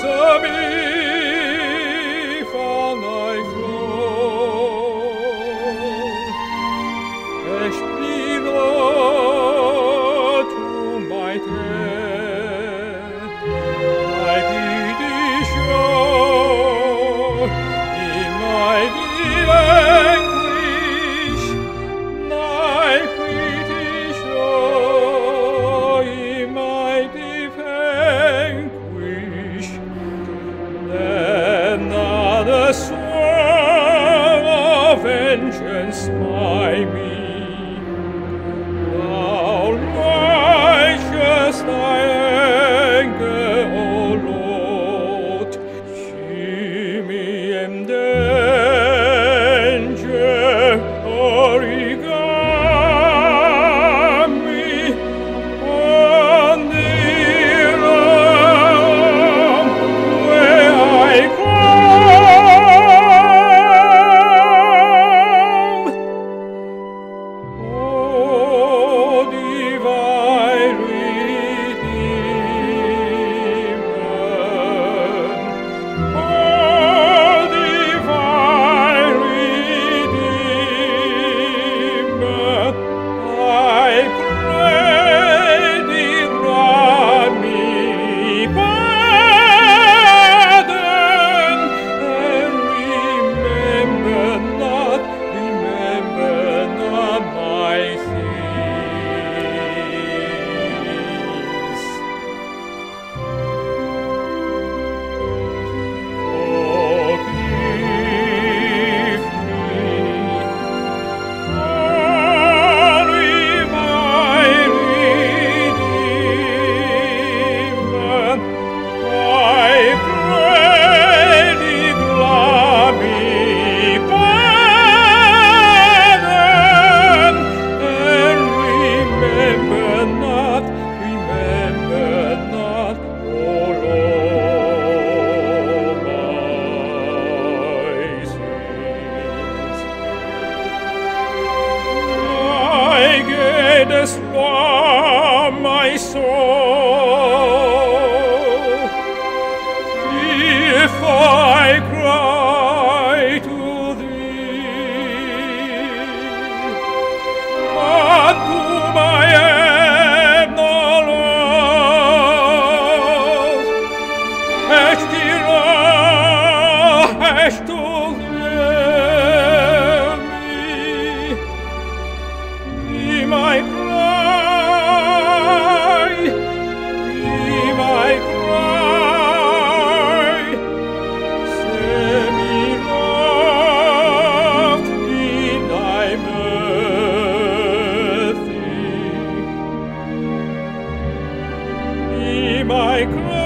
vengeance by me. Thou righteous thy anger, O Lord, see me in danger, origami, on the realm where I come. O divine Redeemer, O divine Redeemer, I pray thee grant me pardon, and remember not my sins. Forgive me, only my Redeemer, I pray thee grant me pardon, and remember not, O Lord, my sins. My greatest one, my soul, if I cry to thee, but whom I am no lost, hast to hear me, be my cry, send me loved in thy mercy, be my cry.